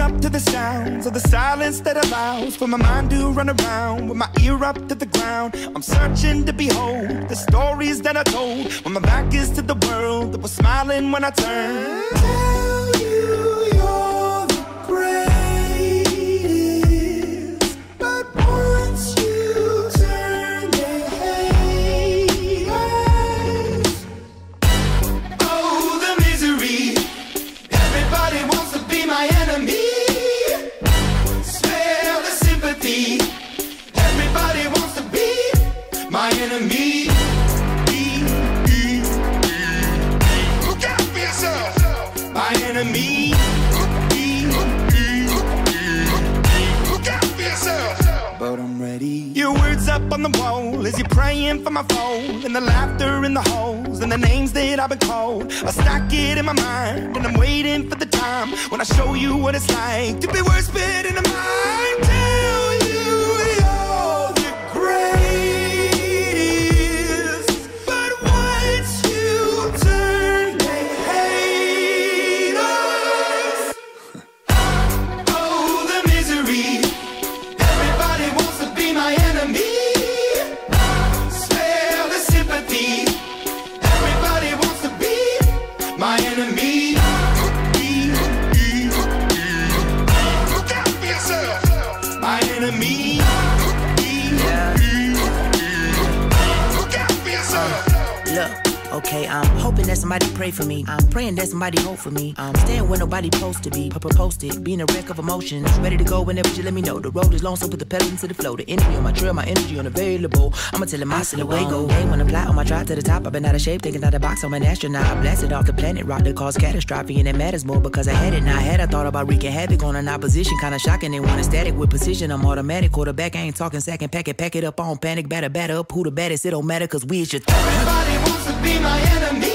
up to the sounds of the silence that allows for my mind to run around with my ear up to the ground. I'm searching to behold the stories that I told when my back is to the world that was smiling when I turned. Tell you you're the greatest, but once you turn, they hate us. Oh, the misery. Everybody wants to be my enemy. Spare the sympathy. Everybody wants to be my enemy. Look out for yourself. My enemy. Look out for yourself. But I'm ready. Your words up on the wall as you're praying for my phone, and the laughter in the holes and the names that I've been called. I stack it in my mind and I'm waiting for the time when I show you what it's like to be worse fit in the mind. Tell you you're the greatest, but once you turn, they hate us. Oh, the misery. Everybody wants to be my enemy. Spare the sympathy. Everybody wants to be my enemy. Look out for yourself. My enemy. Look out for yourself. Look, okay, I'm hoping that somebody pray for me. I'm praying that somebody hope for me. I'm staying where nobody supposed to be. Posted, being a wreck of emotions. Ready to go whenever you let me know. The road is long, so put the pedal into the flow. The energy on my trail, my energy unavailable. I'ma tell him I still away go. Hey, when I'm fly on my drive to the top, I've been out of shape, thinking out of the box. I'm an astronaut. I blasted off the planet, rock that caused catastrophe, and it matters more because I had it. Now I had I thought about wreaking havoc on an opposition, kinda shocking. They want a static with precision. I'm automatic, quarterback. I ain't talking second pack it up on panic, batter up. Who the baddest? It don't matter, cause we is your Everybody wants to be my enemy.